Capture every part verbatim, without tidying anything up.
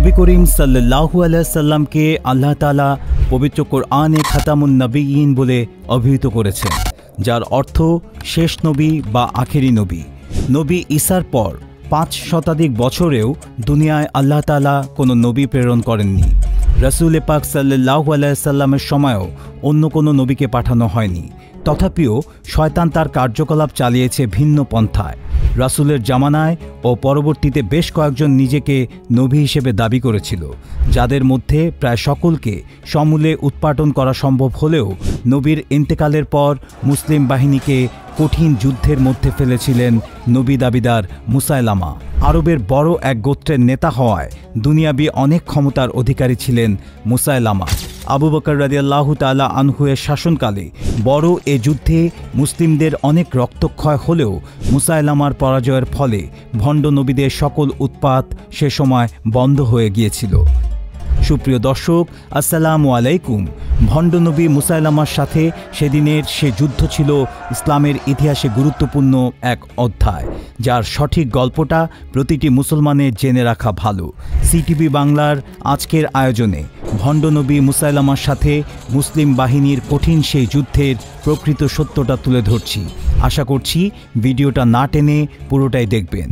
নবী করিম সাল্লাল্লাহু আলাইহি সাল্লামকে আল্লাহ তাআলা পবিত্র কোরআনে খাতামুন নবিয়্যিন বলে অভিহিত করেছেন, যার অর্থ শেষ নবী বা আখেরি নবী। নবী ঈসার পর পাঁচ শতাধিক বছরেও দুনিয়ায় আল্লাহ তাআলা কোনো নবী প্রেরণ করেননি। রাসূল পাক সাল্লাল্লাহু আলাইহি সাল্লামের সময়ও অন্য কোনো নবীকে পাঠানো হয়নি। তথাপিও শয়তান তার কার্যকলাপ চালিয়েছে ভিন্ন পন্থায়। রাসূলের জামানায় ও পরবর্তীতে বেশ কয়েকজন নিজেকে নবী হিসেবে দাবি করেছিল, যাদের মধ্যে প্রায় সকলকে সমূলে উৎপাটন করা সম্ভব হলেও নবীর ইন্তেকালের পর মুসলিম বাহিনীকে কঠিন যুদ্ধের মধ্যে ফেলেছিলেন নবী দাবিদার মুসাইলামা। আরবের বড় এক গোত্রের নেতা হওয়ায় দুনিয়াবি অনেক ক্ষমতার অধিকারী ছিলেন মুসাইলামা। আবু বকর রাদিয়াল্লাহু তাআলা আনহু-এর শাসনকালে বড় এ যুদ্ধে মুসলিমদের অনেক রক্তক্ষয় হলেও মুসাইলামার পরাজয়ের ফলে ভণ্ড নবীদের সকল উৎপাত সে সময় বন্ধ হয়ে গিয়েছিল। সুপ্রিয় দর্শক, আসসালামু আলাইকুম। ভণ্ড নবী মুসাইলামার সাথে সেদিনের সে যুদ্ধ ছিল ইসলামের ইতিহাসে গুরুত্বপূর্ণ এক অধ্যায়, যার সঠিক গল্পটা প্রতিটি মুসলমানের জেনে রাখা ভালো। সিটিভি বাংলার আজকের আয়োজনে ভণ্ড নবী মুসাইলামার সাথে মুসলিম বাহিনীর কঠিন সেই যুদ্ধের প্রকৃত সত্যটা তুলে ধরছি। আশা করছি ভিডিওটা না টেনে পুরোটাই দেখবেন।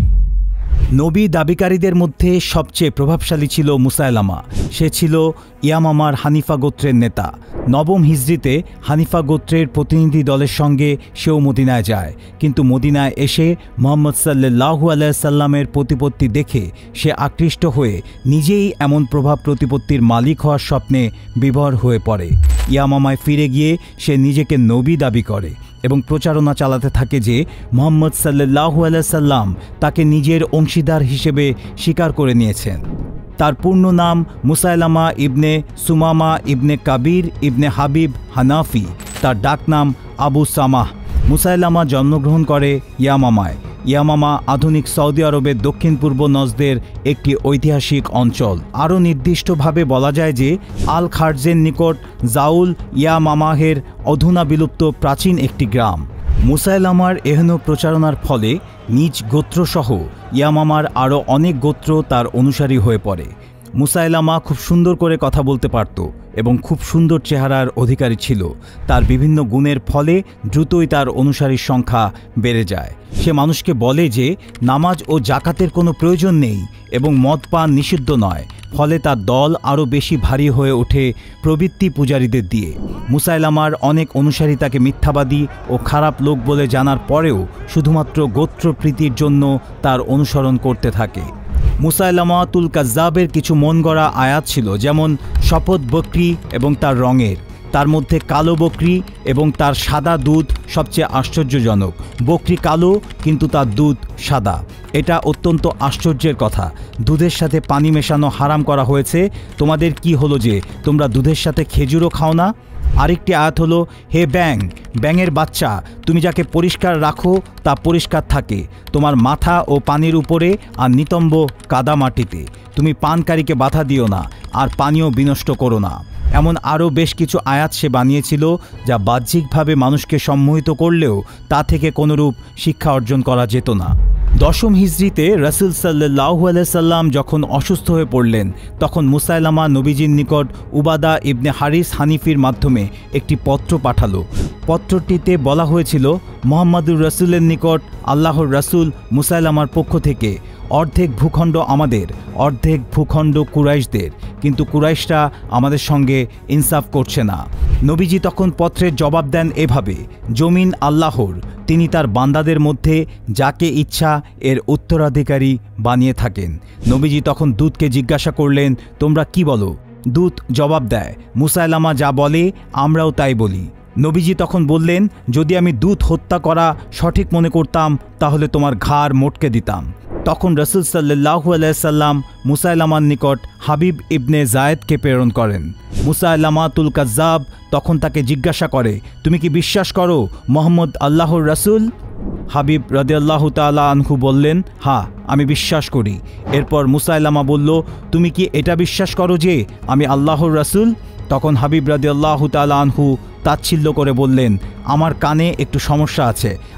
নবী দাবিকারীদের মধ্যে সবচেয়ে প্রভাবশালী ছিল মুসাইলামা। সে ছিল ইয়ামামার হানিফা গোত্রের নেতা। নবম হিজরিতে হানিফা গোত্রের প্রতিনিধি দলের সঙ্গে সেও মদিনায় যায়, কিন্তু মদিনায় এসে মুহাম্মদ সাল্লাল্লাহু আলাইহি সাল্লামের প্রতিপত্তি দেখে সে আকৃষ্ট হয়ে নিজেই এমন প্রভাব প্রতিপত্তির মালিক হওয়ার স্বপ্নে বিভোর হয়ে পড়ে। ইয়ামামায় ফিরে গিয়ে সে নিজেকে নবী দাবি করে এবং প্রচারণা চালাতে থাকে যে মুহাম্মদ সাল্লাল্লাহু আলাইহি সাল্লাম তাকে নিজের অংশীদার হিসেবে স্বীকার করে নিয়েছেন। তার পূর্ণ নাম মুসাইলামা ইবনে সুমামা ইবনে কাবির ইবনে হাবিব হানাফি। তার ডাকনাম আবু সামাহ। মুসাইলামা জন্মগ্রহণ করে ইয়ামামায়। ইয়ামামা আধুনিক সৌদি আরবের দক্ষিণ পূর্ব নজদের একটি ঐতিহাসিক অঞ্চল। আরও নির্দিষ্টভাবে বলা যায় যে আল খারজের নিকট জাউল ইয়ামামাহের অধুনা বিলুপ্ত প্রাচীন একটি গ্রাম। মুসাইলামার এহেন প্রচারণার ফলে নিজ গোত্রসহ ইয়ামামার আরও অনেক গোত্র তার অনুসারী হয়ে পড়ে। মুসাইলামা খুব সুন্দর করে কথা বলতে পারত এবং খুব সুন্দর চেহারার অধিকারী ছিল। তার বিভিন্ন গুণের ফলে দ্রুতই তার অনুসারীর সংখ্যা বেড়ে যায়। সে মানুষকে বলে যে নামাজ ও জাকাতের কোনো প্রয়োজন নেই এবং মদ পান নিষিদ্ধ নয়, ফলে তার দল আরও বেশি ভারী হয়ে ওঠে প্রবৃত্তি পূজারীদের দিয়ে। মুসাইলামার অনেক অনুসারী তাকে মিথ্যাবাদী ও খারাপ লোক বলে জানার পরেও শুধুমাত্র গোত্রপ্রীতির জন্য তার অনুসরণ করতে থাকে। মুসাইলামাতুল কাজ্জাবের কিছু মন গড়া আয়াত ছিল, যেমন শপথ বকরি এবং তার রঙের। তার মধ্যে কালো বকরি এবং তার সাদা দুধ সবচেয়ে আশ্চর্যজনক। বকরি কালো কিন্তু তার দুধ সাদা। এটা অত্যন্ত আশ্চর্যের কথা। দুধের সাথে পানি মেশানো হারাম করা হয়েছে, তোমাদের কি হলো যে তোমরা দুধের সাথে খেজুরও খাও না? আরেকটি আয়াত হলো, হে ব্যাং, ব্যাঙের বাচ্চা, তুমি যাকে পরিষ্কার রাখো তা পরিষ্কার থাকে তোমার মাথা ও পানির উপরে আর নিতম্ব কাদা মাটিতে। তুমি পানকারীকে বাধা দিও না আর পানীয় বিনষ্ট করো না। এমন আরও বেশ কিছু আয়াত সে বানিয়েছিল, যা বাহ্যিকভাবে মানুষকে সম্মোহিত করলেও তা থেকে কোনোরূপ শিক্ষা অর্জন করা যেত না। দশম হিজরিতে রাসূল সাল্লাল্লাহু আলাইহি সাল্লাম যখন অসুস্থ হয়ে পড়লেন, তখন মুসাইলামা নবীজির নিকট উবাদা ইবনে হারিস হানিফির মাধ্যমে একটি পত্র পাঠালো। পত্রটিতে বলা হয়েছিল, মুহাম্মাদুর রাসূলের নিকট আল্লাহর রাসূল মুসাইলামার পক্ষ থেকে অর্ধেক ভূখণ্ড আমাদের, অর্ধেক ভূখণ্ড কুরাইশদের, কিন্তু কুরাইশরা আমাদের সঙ্গে ইনসাফ করছে না। নবীজি তখন পত্রের জবাব দেন এভাবে, জমিন আল্লাহর, তিনি তার বান্দাদের মধ্যে যাকে ইচ্ছা এর উত্তরাধিকারী বানিয়ে থাকেন। নবীজি তখন দূতকে জিজ্ঞাসা করলেন, তোমরা কি বলো? দূত জবাব দেয়, মুসাইলামা যা বলে আমরাও তাই বলি। নবীজি তখন বললেন, যদি আমি দূত হত্যা করা সঠিক মনে করতাম তাহলে তোমার ঘাড় মোটকে দিতাম। তখন রাসূল সাল্লাল্লাহু আলাইহি সাল্লাম মুসাইলামার নিকট হাবিব ইবনে জায়েদকে প্রেরণ করেন। মুসাইলামাতুল কাজ্জাব তখন তাকে জিজ্ঞাসা করে, তুমি কি বিশ্বাস করো মুহাম্মদ আল্লাহর রাসূল? হাবিব রাদিয়াল্লাহু তাআলা আনহু বললেন, হ্যাঁ, আমি বিশ্বাস করি। এরপর মুসাইলামা বলল, তুমি কি এটা বিশ্বাস করো যে আমি আল্লাহর রাসূল? তখন হাবিব রাদিয়াল্লাহু তাআলা আনহু তাচ্ছিল্য করে বললেন, আমার কানে একটু সমস্যা আছে,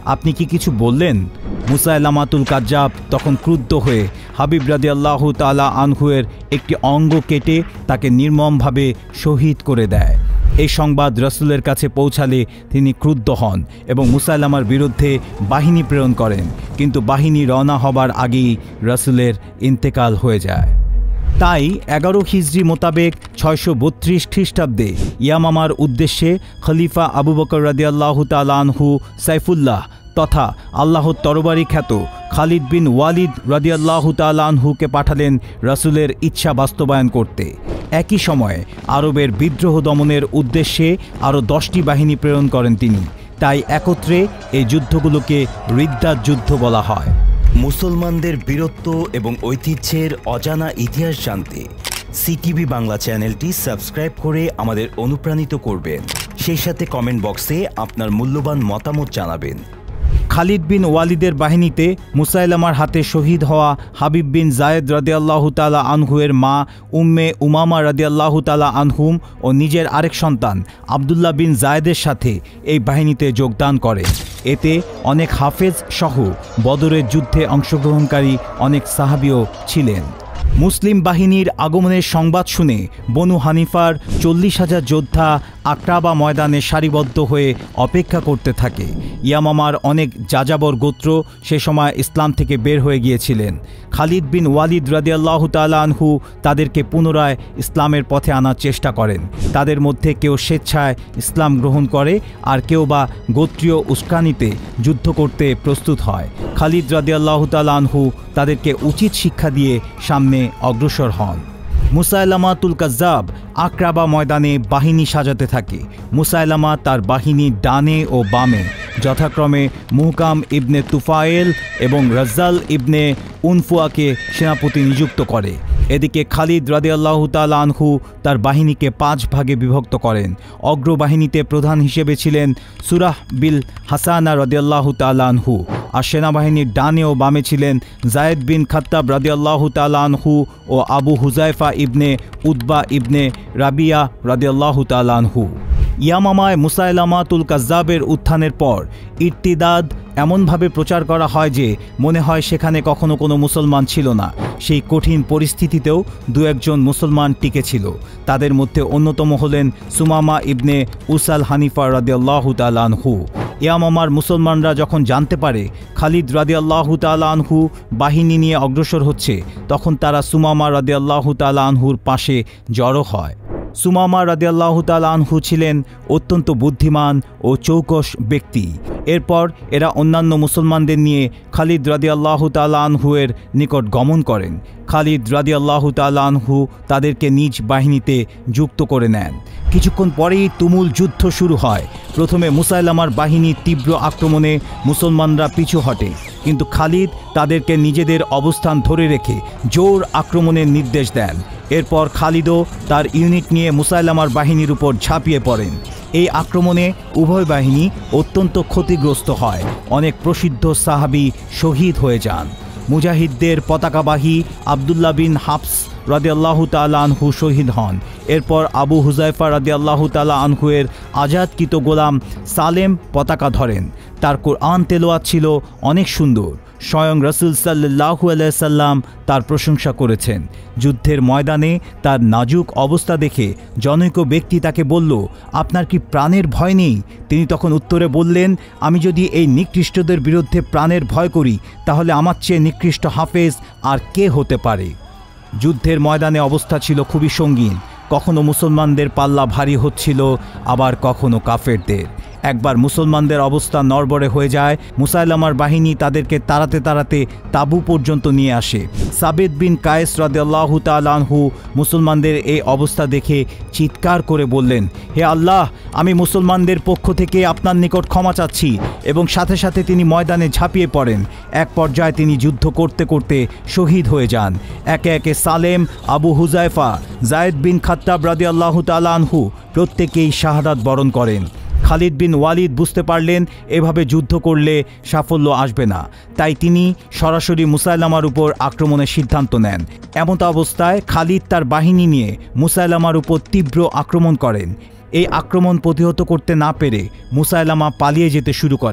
আপনি কি কিছু বললেন? মুসাইলামাতুল কাজ্জাব তখন ক্রুদ্ধ হয়ে হাবিব রাদিয়াল্লাহু তাআলা আনহুয়ের একটি অঙ্গ কেটে তাকে নির্মমভাবে শহীদ করে দেয়। এই সংবাদ রাসূলের কাছে পৌঁছালে তিনি ক্রুদ্ধ হন এবং মুসাইলামার বিরুদ্ধে বাহিনী প্রেরণ করেন, কিন্তু বাহিনী রওনা হবার আগেই রাসূলের ইন্তেকাল হয়ে যায়। তাই এগারো হিজরি মোতাবেক ছয়শো বত্রিশ খ্রিস্টাব্দে ইয়ামামার উদ্দেশ্যে খলিফা আবু বকর রাদিয়াল্লাহু তাআলা আনহু সাইফুল্লাহ তথা আল্লাহর তরবারি খ্যাত খালিদ বিন ওয়ালিদ রাদিয়াল্লাহু তাআলা আনহুকে পাঠালেন রাসূলের ইচ্ছা বাস্তবায়ন করতে। একই সময়ে আরবের বিদ্রোহ দমনের উদ্দেশ্যে আরও দশটি বাহিনী প্রেরণ করেন তিনি। তাই একত্রে এই যুদ্ধগুলোকে রিদ্দাত যুদ্ধ বলা হয়। মুসলমানদের বীরত্ব এবং ঐতিহ্যের অজানা ইতিহাস জানতে সিটিভি বাংলা চ্যানেলটি সাবস্ক্রাইব করে আমাদের অনুপ্রাণিত করবেন। সেই সাথে কমেন্ট বক্সে আপনার মূল্যবান মতামত জানাবেন। খালিদ বিন ওয়ালিদের বাহিনীতে মুসাইলামার হাতে শহীদ হওয়া হাবিব বিন জায়েদ রাদিয়াল্লাহু তাআলা আনহুয়ের মা উম্মে উমামা রাদিয়াল্লাহু তাআলা আনহুম ও নিজের আরেক সন্তান আবদুল্লাহ বিন জায়েদের সাথে এই বাহিনীতে যোগদান করে। এতে অনেক হাফেজ সহ বদরের যুদ্ধে অংশগ্রহণকারী অনেক সাহাবীও ছিলেন। মুসলিম বাহিনীর আগমনের সংবাদ শুনে বনু হানিফার চল্লিশ হাজার যোদ্ধা আকরাবা ময়দানে সারিবদ্ধ হয়ে অপেক্ষা করতে থাকে। ইয়ামামার অনেক যাযাবর গোত্র সে সময় ইসলাম থেকে বের হয়ে গিয়েছিলেন। খালিদ বিন ওয়ালিদ রাদিয়াল্লাহু তাআলা আনহু তাদেরকে পুনরায় ইসলামের পথে আনার চেষ্টা করেন। তাদের মধ্যে কেউ স্বেচ্ছায় ইসলাম গ্রহণ করে, আর কেউ বা গোত্রীয় উস্কানিতে যুদ্ধ করতে প্রস্তুত হয়। খালিদ রাদিয়াল্লাহু তাআলা আনহু তাদেরকে উচিত শিক্ষা দিয়ে সামনে অগ্রসর হন। মুসাইলামাতুল কাজ্জাব আকরাবা ময়দানে বাহিনী সাজাতে থাকে। মুসাইলামা তার বাহিনীর ডানে ও বামে যথাক্রমে মুহকাম ইবনে তুফায়েল এবং রাজ্জাল ইবনে উনফুয়াকে সেনাপতি নিযুক্ত করে। এদিকে খালিদ রাদিয়াল্লাহু তাআলা আনহু তার বাহিনীকে পাঁচ ভাগে বিভক্ত করেন। অগ্রবাহিনীতে প্রধান হিসেবে ছিলেন সুরাহ বিল হাসানা রাদিয়াল্লাহু তাআলা আনহু, আর সেনাবাহিনীর ডানে ও বামে ছিলেন জায়েদ বিন খাত্তাব রাদিয়াল্লাহু তাআলা আনহু ও Abu Hudhaifa ibn Utba ibn Rabia রাদিয়াল্লাহু তাআলা আনহু। ইয়ামামায় মুসাইলামাতুল কাজ্জাবের উত্থানের পর ইরতিদাদ এমনভাবে প্রচার করা হয় যে মনে হয় সেখানে কখনো কোনো মুসলমান ছিল না। সেই কঠিন পরিস্থিতিতেও দু একজন মুসলমান টিকে ছিল। তাদের মধ্যে অন্যতম হলেন সুমামা ইবনে উসাল হানিফা রাদিয়াল্লাহু তাআলা আনহু। ইয়ামামার মুসলমানরা যখন জানতে পারে খালিদ রাদিয়াল্লাহু তাআলা আনহু বাহিনী নিয়ে অগ্রসর হচ্ছে, তখন তারা সুমামা রাদিয়াল্লাহু তাআলা আনহুর পাশে জড়ো হয়। সুমামা রাদিয়াল্লাহু তাআলা আনহু ছিলেন অত্যন্ত বুদ্ধিমান ও চৌকস ব্যক্তি। এরপর এরা অন্যান্য মুসলমানদের নিয়ে খালিদ রাদিয়াল্লাহু তাআলা আনহুয়ের নিকট গমন করেন। খালিদ রাদিয়াল্লাহু তাআলা আনহু তাদেরকে নিজ বাহিনীতে যুক্ত করে নেন। কিছুক্ষণ পরেই তুমুল যুদ্ধ শুরু হয়। প্রথমে মুসাইলামার বাহিনীর তীব্র আক্রমণে মুসলমানরা পিছু হটে, কিন্তু খালিদ তাদেরকে নিজেদের অবস্থান ধরে রেখে জোর আক্রমণের নির্দেশ দেন। এরপর খালিদও তার ইউনিট নিয়ে মুসাইলামার বাহিনীর উপর ঝাঁপিয়ে পড়েন। এই আক্রমণে উভয় বাহিনী অত্যন্ত ক্ষতিগ্রস্ত হয়। অনেক প্রসিদ্ধ সাহাবী শহীদ হয়ে যান। মুজাহিদদের পতাকাবাহী আবদুল্লাহ বিন হাফস রাদিয়াল্লাহু তাআলা আনহু শহীদ হন। এরপর আবু হুজাইফা রাদিয়াল্লাহু তাআলা আনহুয়ের আজাদকৃত গোলাম সালেম পতাকা ধরেন। তার কোরআন তেলাওয়াত ছিল অনেক সুন্দর। স্বয়ং রাসূল সাল্লাল্লাহু আলাইহি সাল্লাম তার প্রশংসা করেছেন। যুদ্ধের ময়দানে তার নাজুক অবস্থা দেখে জনৈক ব্যক্তি তাকে বলল, আপনার কি প্রাণের ভয় নেই? তিনি তখন উত্তরে বললেন, আমি যদি এই নিকৃষ্টদের বিরুদ্ধে প্রাণের ভয় করি, তাহলে আমার চেয়ে নিকৃষ্ট হাফেজ আর কে হতে পারে? যুদ্ধের ময়দানে অবস্থা ছিল খুবই সঙ্গীন। কখনো মুসলমানদের পাল্লা ভারী হচ্ছিল, আবার কখনো কাফেরদের। একবার মুসলমানদের অবস্থা নড়বড়ে হয়ে যায়। মুসাইলামার বাহিনী তাদেরকে তাড়াতে তাড়াতে তাবু পর্যন্ত নিয়ে আসে। সাবিত বিন কায়েস রাদিয়াল্লাহু তাআলা আনহু মুসলমানদের এই অবস্থা দেখে চিৎকার করে বললেন, হে আল্লাহ, আমি মুসলমানদের পক্ষ থেকে আপনার নিকট ক্ষমা চাচ্ছি, এবং সাথে সাথে তিনি ময়দানে ঝাঁপিয়ে পড়েন। এক পর্যায়ে তিনি যুদ্ধ করতে করতে শহীদ হয়ে যান। একে একে সালেম, আবু হুজাইফা, জায়েদ বিন খাত্তাব রাদিয়াল্লাহু তাআলা আনহু প্রত্যেকেই শাহাদাত বরণ করেন। খালিদ বিন ওয়ালিদ বুঝতে পারলেন এভাবে যুদ্ধ করলে সাফল্য আসবে না, তাই তিনি সরাসরি মুসাইলামার উপর আক্রমণের সিদ্ধান্ত নেন। এমত অবস্থায় খালিদ তার বাহিনী নিয়ে মুসাইলামার উপর তীব্র আক্রমণ করেন। এই আক্রমণ প্রতিহত করতে না পেরে মুসাইলামা পালিয়ে যেতে শুরু করে।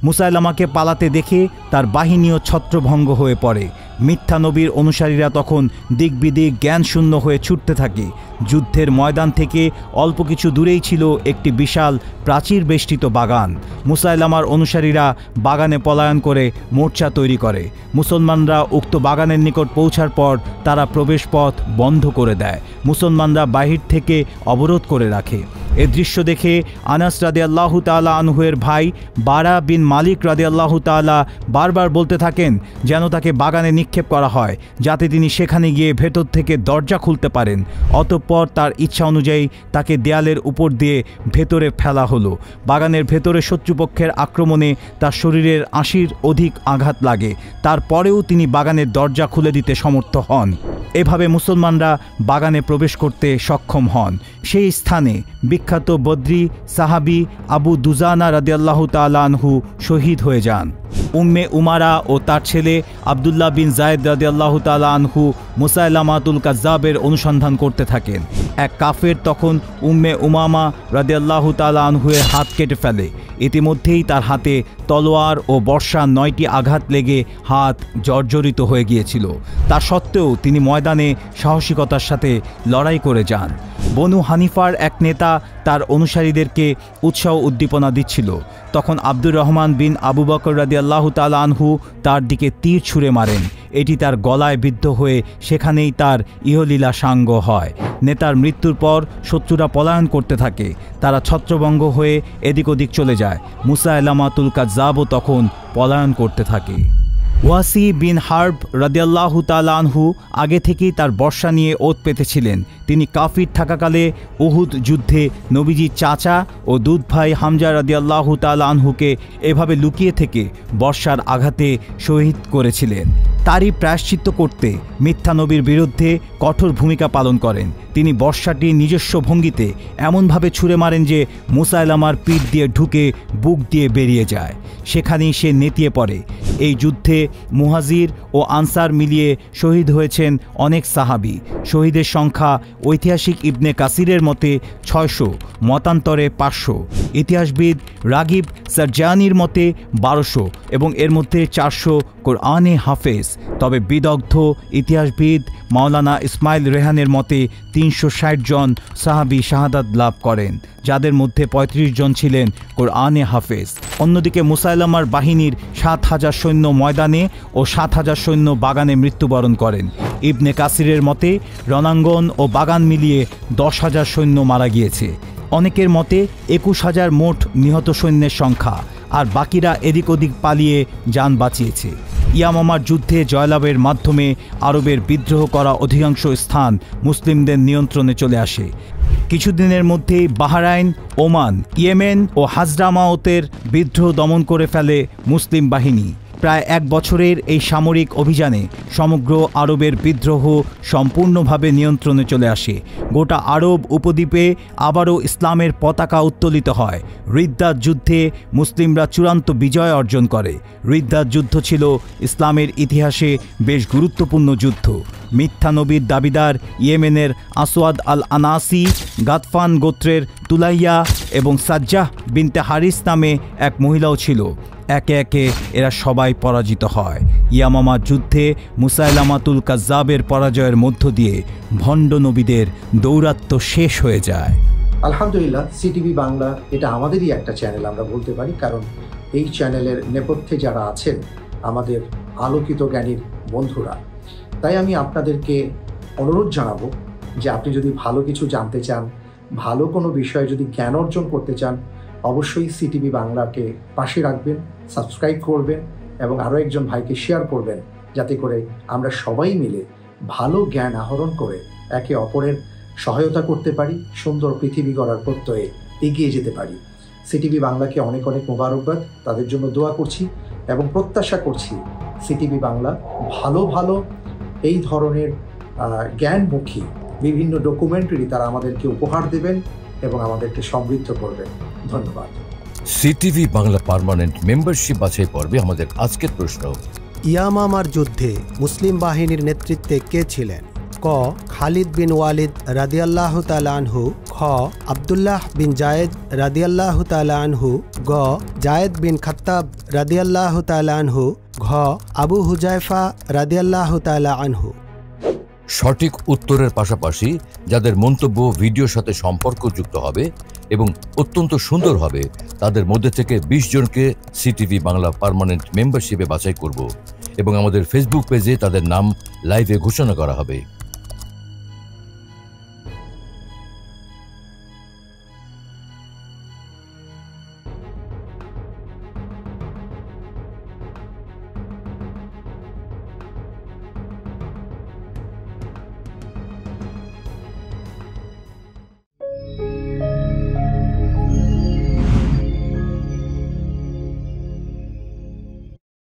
মুসাইলামাকে পালাতে দেখে তার বাহিনীও ছত্রভঙ্গ হয়ে পড়ে। মিথ্যা নবীর অনুসারীরা তখন দিকবিদিক জ্ঞানশূন্য হয়ে ছুটতে থাকে। যুদ্ধের ময়দান থেকে অল্প কিছু দূরেই ছিল একটি বিশাল প্রাচীর বেষ্টিত বাগান। মুসাইলামার অনুসারীরা বাগানে পলায়ন করে মোর্চা তৈরি করে। মুসলমানরা উক্ত বাগানের নিকট পৌঁছার পর তারা প্রবেশপথ বন্ধ করে দেয়। মুসলমানরা বাহির থেকে অবরোধ করে রাখে। এ দৃশ্য দেখে আনাস রাদিয়াল্লাহু তাআলা আনহুয়ের ভাই বারা বিন মালিক রাদিয়াল্লাহু তাআলা বারবার বলতে থাকেন যেন তাকে বাগানে নিক্ষেপ করা হয়, যাতে তিনি সেখানে গিয়ে ভেতর থেকে দরজা খুলতে পারেন। অতঃপর তার ইচ্ছা অনুযায়ী তাকে দেয়ালের উপর দিয়ে ভেতরে ফেলা হলো। বাগানের ভেতরে শত্রুপক্ষের আক্রমণে তার শরীরের আশির অধিক আঘাত লাগে। তারপরেও তিনি বাগানের দরজা খুলে দিতে সমর্থ হন। এভাবে মুসলমানরা বাগানে প্রবেশ করতে সক্ষম হন। সেই স্থানে বিখ্যাত বদরি সাহাবী আবু দুজানা রাদিয়াল্লাহু তাআলা আনহু শহীদ হয়ে যান। উম্মে উমারা ও তার ছেলে আবদুল্লাহ বিন জায়েদ রাদিয়াল্লাহু তাআলা আনহু মুসাইলামাতুল কাজ্জাবের অনুসন্ধান করতে থাকেন। এক কাফের তখন উম্মে উমামা রাদিয়াল্লাহু তাআলা আনহুয়ের হাত কেটে ফেলে। ইতিমধ্যেই তার হাতে তলোয়ার ও বর্ষার নয়টি আঘাত লেগে হাত জর্জরিত হয়ে গিয়েছিল। তা সত্ত্বেও তিনি ময়দানে সাহসিকতার সাথে লড়াই করে যান। বনু হানিফার এক নেতা তার অনুসারীদেরকে উৎসাহ উদ্দীপনা দিচ্ছিল। তখন আব্দুর রহমান বিন আবু বকর রাদিয়াল্লাহু তাআলা আনহু তার দিকে তীর ছুঁড়ে মারেন। এটি তার গলায় বিদ্ধ হয়ে সেখানেই তার ইহলীলা সাঙ্গ হয়। নেতার মৃত্যুর পর শত্রুরা পলায়ন করতে থাকে। তারা ছত্রভঙ্গ হয়ে এদিক ওদিক চলে যায়। মুসাইলামাতুল কাজ্জাবও তখন পলায়ন করতে থাকে। ওয়াসি বিন হার্ব রাদিয়াল্লাহু তাআলা আনহু আগে থেকেই তার বর্ষা নিয়ে ওত পেতেছিলেন। তিনি কাফির থাকাকালে উহুদ যুদ্ধে নবীজির চাচা ও দুধ ভাই হামজা রাদিয়াল্লাহু তাআলা আনহুকে এভাবে লুকিয়ে থেকে বর্ষার আঘাতে শহীদ করেছিলেন। তারই প্রায়শ্চিত্ত করতে মিথ্যা নবীর বিরুদ্ধে কঠোর ভূমিকা পালন করেন। তিনি বর্ষাটি নিজস্ব ভঙ্গিতে এমনভাবে ছুঁড়ে মারেন যে মুসাইলামার পিঠ দিয়ে ঢুকে বুক দিয়ে বেরিয়ে যায়। সেখানেই সে নেতিয়ে পড়ে। এই যুদ্ধে মুহাজির ও আনসার মিলিয়ে শহীদ হয়েছেন অনেক সাহাবী। শহীদের সংখ্যা ঐতিহাসিক ইবনে কাসিরের মতে ছয়শো, মতান্তরে পাঁচশো, ইতিহাসবিদ রাগিব সারজানির মতে বারোশো এবং এর মধ্যে চারশো কোরআনে হাফেজ। তবে বিদগ্ধ ইতিহাসবিদ মাওলানা ইসমাইল রেহানের মতে তিনশো ষাট জন সাহাবী শাহাদাত লাভ করেন, যাদের মধ্যে পঁয়ত্রিশ জন ছিলেন কোরআনে হাফেজ। অন্যদিকে মুসাইলামার বাহিনীর সাত হাজার সৈন্য ময়দানে ও সাত হাজার সৈন্য বাগানে মৃত্যুবরণ করেন। ইবনে কাসিরের মতে রণাঙ্গন ও বাগান মিলিয়ে দশ হাজার সৈন্য মারা গিয়েছে। অনেকের মতে একুশ হাজার মোট নিহত সৈন্যের সংখ্যা, আর বাকিরা এদিক ওদিক পালিয়ে যান বাঁচিয়েছে। ইয়ামামার যুদ্ধে জয়লাভের মাধ্যমে আরবের বিদ্রোহ করা অধিকাংশ স্থান মুসলিমদের নিয়ন্ত্রণে চলে আসে। কিছুদিনের মধ্যেই বাহরাইন, ওমান, ইয়েমেন ও হাজরামাওতের বিদ্রোহ দমন করে ফেলে মুসলিম বাহিনী। প্রায় এক বছরের এই সামরিক অভিযানে সমগ্র আরবের বিদ্রোহ সম্পূর্ণভাবে নিয়ন্ত্রণে চলে আসে। গোটা আরব উপদ্বীপে আবারও ইসলামের পতাকা উত্তোলিত হয়। রিদ্দাত যুদ্ধে মুসলিমরা চূড়ান্ত বিজয় অর্জন করে। রিদ্দাত যুদ্ধ ছিল ইসলামের ইতিহাসে বেশ গুরুত্বপূর্ণ যুদ্ধ। মিথ্যা নবীর দাবিদার ইয়েমেনের আসওয়াদ আল আনাসি, গাতফান গোত্রের তুলাইয়া এবং সাজ্জাহ বিনতে হারিস নামে এক মহিলাও ছিল। একে একে এরা সবাই পরাজিত হয়। ইয়ামামার যুদ্ধে মুসাইলামাতুল কাজ্জাবের পরাজয়ের মধ্য দিয়ে ভণ্ড নবীদের দৌরাত্ম্য শেষ হয়ে যায়। আলহামদুলিল্লাহ, সিটিভি বাংলা এটা আমাদেরই একটা চ্যানেল আমরা বলতে পারি, কারণ এই চ্যানেলের নেপথ্যে যারা আছেন আমাদের আলোকিত জ্ঞানীর বন্ধুরা। তাই আমি আপনাদেরকে অনুরোধ জানাবো যে আপনি যদি ভালো কিছু জানতে চান, ভালো কোনো বিষয়ে যদি জ্ঞান অর্জন করতে চান, অবশ্যই সিটিভি বাংলাকে পাশে রাখবেন, সাবস্ক্রাইব করবেন এবং আরও একজন ভাইকে শেয়ার করবেন, যাতে করে আমরা সবাই মিলে ভালো জ্ঞান আহরণ করে একে অপরের সহায়তা করতে পারি, সুন্দর পৃথিবী গড়ার প্রত্যয়ে এগিয়ে যেতে পারি। সিটিভি বাংলাকে অনেক অনেক মোবারকবাদ, তাদের জন্য দোয়া করছি এবং প্রত্যাশা করছি সিটিভি বাংলা ভালো ভালো এই ধরনের জ্ঞানমুখী বিভিন্ন ডকুমেন্টারি তারা আমাদেরকে উপহার দেবেন এবং আমাদেরকে সমৃদ্ধ করবেন। ধন্যবাদ। সিটিভি বাংলা পার্মানেন্ট মেম্বারশিপ বাছাই পর্বে আমাদের আজকের প্রশ্ন, ইয়ামামার যুদ্ধে মুসলিম বাহিনীর নেতৃত্বে কে ছিলেন? ক খালিদ বিন ওয়ালিদ রাদিয়াল্লাহু তাআলা আনহু, খ আব্দুল্লাহ বিন জায়েদ রাদিয়াল্লাহু তাআলা আনহু, গ জায়েদ বিন খাত্তাব রাদিয়াল্লাহু তাআলা আনহু, ঘ আবু হুজাইফা রাদিয়াল্লাহু তাআলা আনহু। সঠিক উত্তরের পাশাপাশি যাদের মন্তব্য ভিডিওর সাথে সম্পর্কযুক্ত হবে এবং অত্যন্ত সুন্দর হবে তাদের মধ্যে থেকে বিশ জনকে সিটিভি বাংলা পার্মানেন্ট মেম্বারশিপে বাছাই করব এবং আমাদের ফেসবুক পেজে তাদের নাম লাইভে ঘোষণা করা হবে।